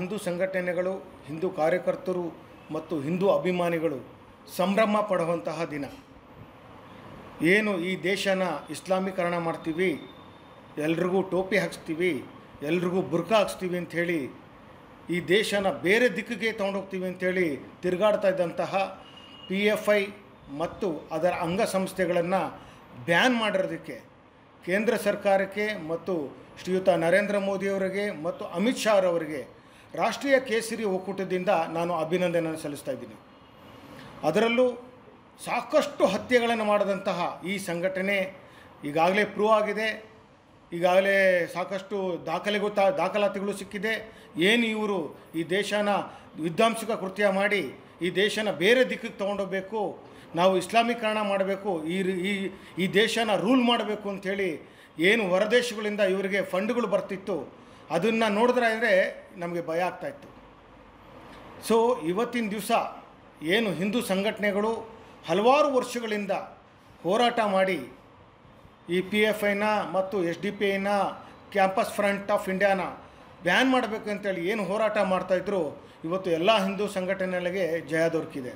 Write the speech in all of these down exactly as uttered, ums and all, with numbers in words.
ಹಿಂದೂ ಸಂಘಟನೆಗಳು, ಹಿಂದೂ ಕಾರ್ಯಕರ್ತರು ಮತ್ತು ಹಿಂದೂ ಅಭಿಮಾನಿಗಳು ಸಂಭ್ರಮ ಪಡುವಂತಹ ದಿನ. ಏನು ಈ ದೇಶನ ಇಸ್ಲಾಮೀಕರಣ ಮಾಡ್ತೀವಿ, ಎಲ್ರಿಗೂ ಟೋಪಿ ಹಾಕ್ಸ್ತೀವಿ, ಎಲ್ರಿಗೂ ಬುರ್ಕಾ ಹಾಕ್ಸ್ತೀವಿ ಅಂಥೇಳಿ, ಈ ದೇಶನ ಬೇರೆ ದಿಕ್ಕಿಗೆ ತೊಗೊಂಡೋಗ್ತೀವಿ ಅಂಥೇಳಿ ತಿರುಗಾಡ್ತಾ ಇದ್ದಂತಹ ಪಿ ಎಫ್ ಐ ಮತ್ತು ಅದರ ಅಂಗಸಂಸ್ಥೆಗಳನ್ನು ಬ್ಯಾನ್ ಮಾಡಿರೋದಕ್ಕೆ ಕೇಂದ್ರ ಸರ್ಕಾರಕ್ಕೆ ಮತ್ತು ಶ್ರೀಯುತ ನರೇಂದ್ರ ಮೋದಿಯವರಿಗೆ ಮತ್ತು ಅಮಿತ್ ಶಾ ಅವರಿಗೆ ರಾಷ್ಟ್ರೀಯ ಕೇಸರಿ ಒಕ್ಕೂಟದಿಂದ ನಾನು ಅಭಿನಂದನೆಯನ್ನು ಸಲ್ಲಿಸ್ತಾ ಇದ್ದೀನಿ. ಅದರಲ್ಲೂ ಸಾಕಷ್ಟು ಹತ್ಯೆಗಳನ್ನು ಮಾಡಿದಂತಹ ಈ ಸಂಘಟನೆ ಈಗಾಗಲೇ ಪ್ರೂವ್ ಆಗಿದೆ. ಈಗಾಗಲೇ ಸಾಕಷ್ಟು ದಾಖಲೆಗೂ ತಾ ದಾಖಲಾತಿಗಳು ಸಿಕ್ಕಿದೆ. ಏನು ಇವರು ಈ ದೇಶನ ವಿಧ್ವಂಸಕ ಕೃತ್ಯ ಮಾಡಿ ಈ ದೇಶನ ಬೇರೆ ದಿಕ್ಕಿಗೆ ತೊಗೊಂಡೋಗ್ಬೇಕು, ನಾವು ಇಸ್ಲಾಮೀಕರಣ ಮಾಡಬೇಕು, ಈ ಈ ಈ ದೇಶನ ರೂಲ್ ಮಾಡಬೇಕು ಅಂಥೇಳಿ ಏನು ಹೊರದೇಶಗಳಿಂದ ಇವರಿಗೆ ಫಂಡ್ಗಳು ಬರ್ತಿತ್ತು, ಅದನ್ನು ನೋಡಿದ್ರೆ ಅಂದರೆ ನಮಗೆ ಭಯ ಆಗ್ತಾಯಿತ್ತು. ಸೊ ಇವತ್ತಿನ ದಿವಸ ಏನು ಹಿಂದೂ ಸಂಘಟನೆಗಳು ಹಲವಾರು ವರ್ಷಗಳಿಂದ ಹೋರಾಟ ಮಾಡಿ ಈ ಪಿ ಎಫ್ ಐನ ಮತ್ತು ಎಸ್ ಡಿ ಪಿ ಐನ ಕ್ಯಾಂಪಸ್ ಫ್ರಂಟ್ ಆಫ್ ಇಂಡಿಯಾನ ಬ್ಯಾನ್ ಮಾಡಬೇಕು ಅಂತೇಳಿ ಏನು ಹೋರಾಟ ಮಾಡ್ತಾಯಿದ್ರು, ಇವತ್ತು ಎಲ್ಲ ಹಿಂದೂ ಸಂಘಟನೆಗಳಿಗೆ ಜಯ ದೊರಕಿದೆ.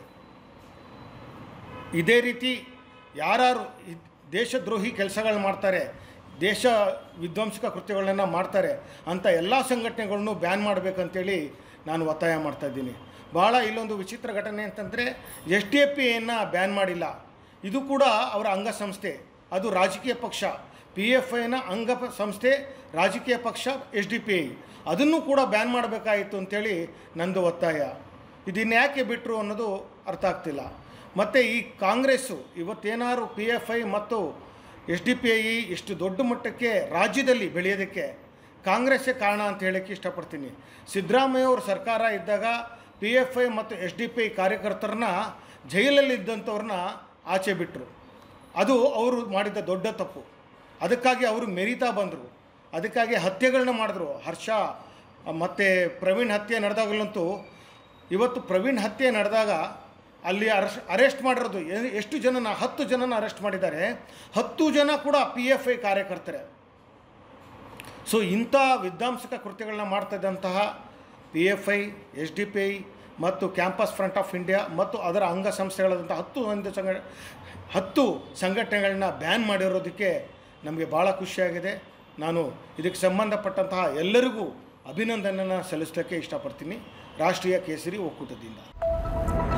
ಇದೇ ರೀತಿ ಯಾರು ದೇಶದ್ರೋಹಿ ಕೆಲಸಗಳು ಮಾಡ್ತಾರೆ, ದೇಶ ವಿಧ್ವಂಸಕ ಕೃತ್ಯಗಳನ್ನು ಮಾಡ್ತಾರೆ ಅಂಥ ಎಲ್ಲ ಸಂಘಟನೆಗಳನ್ನು ಬ್ಯಾನ್ ಮಾಡಬೇಕಂತೇಳಿ ನಾನು ಒತ್ತಾಯ ಮಾಡ್ತಾಯಿದ್ದೀನಿ. ಭಾಳ ಇಲ್ಲೊಂದು ವಿಚಿತ್ರ ಘಟನೆ ಅಂತಂದರೆ ಎಸ್ ಡಿ ಪಿ ಐಯನ್ನು ಬ್ಯಾನ್ ಮಾಡಿಲ್ಲ. ಇದು ಕೂಡ ಅವರ ಅಂಗಸಂಸ್ಥೆ, ಅದು ರಾಜಕೀಯ ಪಕ್ಷ. ಪಿ ಎಫ್ ಐನ ಅಂಗ ಸಂಸ್ಥೆ ರಾಜಕೀಯ ಪಕ್ಷ ಎಸ್ ಡಿ ಪಿ ಐ, ಅದನ್ನು ಕೂಡ ಬ್ಯಾನ್ ಮಾಡಬೇಕಾಯಿತು ಅಂಥೇಳಿ ನಂದು ಒತ್ತಾಯ. ಇದನ್ನು ಯಾಕೆ ಬಿಟ್ಟರು ಅನ್ನೋದು ಅರ್ಥ ಆಗ್ತಿಲ್ಲ. ಮತ್ತು ಈ ಕಾಂಗ್ರೆಸ್ಸು ಇವತ್ತೇನಾದ್ರು ಪಿ ಎಫ್ ಐ ಮತ್ತು ಎಸ್ ಡಿ ಪಿ ಐ ಇಷ್ಟು ದೊಡ್ಡ ಮಟ್ಟಕ್ಕೆ ರಾಜ್ಯದಲ್ಲಿ ಬೆಳೆಯೋದಕ್ಕೆ ಕಾಂಗ್ರೆಸ್ಸೇ ಕಾರಣ ಅಂತ ಹೇಳೋಕ್ಕೆ ಇಷ್ಟಪಡ್ತೀನಿ. ಸಿದ್ದರಾಮಯ್ಯವ್ರ ಸರ್ಕಾರ ಇದ್ದಾಗ ಪಿ ಎಫ್ ಐ ಮತ್ತು ಎಸ್ ಡಿ ಪಿ ಐ ಕಾರ್ಯಕರ್ತರನ್ನ ಜೈಲಲ್ಲಿ ಇದ್ದಂಥವ್ರನ್ನ ಆಚೆ ಬಿಟ್ಟರು. ಅದು ಅವರು ಮಾಡಿದ ದೊಡ್ಡ ತಪ್ಪು. ಅದಕ್ಕಾಗಿ ಅವರು ಮೆರಿತಾ ಬಂದರು, ಅದಕ್ಕಾಗಿ ಹತ್ಯೆಗಳನ್ನ ಮಾಡಿದ್ರು. ಹರ್ಷ ಮತ್ತು ಪ್ರವೀಣ್ ಹತ್ಯೆ ನಡೆದಾಗಲಂತೂ, ಇವತ್ತು ಪ್ರವೀಣ್ ಹತ್ಯೆ ನಡೆದಾಗ ಅಲ್ಲಿ ಅರೆಸ್ಟ್ ಅರೆಸ್ಟ್ ಮಾಡಿರೋದು ಎಷ್ಟು ಜನನ ಹತ್ತು ಜನನ ಅರೆಸ್ಟ್ ಮಾಡಿದ್ದಾರೆ. ಹತ್ತು ಜನ ಕೂಡ ಪಿ ಎಫ್ ಐ ಕಾರ್ಯಕರ್ತರೆ. ಸೊ ಇಂಥ ವಿಧ್ವಂಸಕ ಕೃತ್ಯಗಳನ್ನ ಮಾಡ್ತಾಯಿದ್ದಂತಹ P F I, S D P I ಮತ್ತು ಕ್ಯಾಂಪಸ್ ಫ್ರಂಟ್ ಆಫ್ ಇಂಡಿಯಾ ಮತ್ತು ಅದರ ಅಂಗಸಂಸ್ಥೆಗಳಾದಂಥ ಹತ್ತು ಒಂದು ಸಂಘ ಹತ್ತು ಸಂಘಟನೆಗಳನ್ನ ಬ್ಯಾನ್ ಮಾಡಿರೋದಕ್ಕೆ ನಮಗೆ ಭಾಳ ಖುಷಿಯಾಗಿದೆ. ನಾನು ಇದಕ್ಕೆ ಸಂಬಂಧಪಟ್ಟಂತಹ ಎಲ್ಲರಿಗೂ ಅಭಿನಂದನೆಯನ್ನು ಸಲ್ಲಿಸಲಿಕ್ಕೆ ಇಷ್ಟಪಡ್ತೀನಿ ರಾಷ್ಟ್ರೀಯ ಕೇಸರಿ ಒಕ್ಕೂಟದಿಂದ.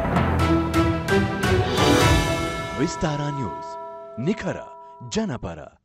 ವಿಸ್ತಾರ ನ್ಯೂಸ್, ನಿಖರ ಜನಪರ.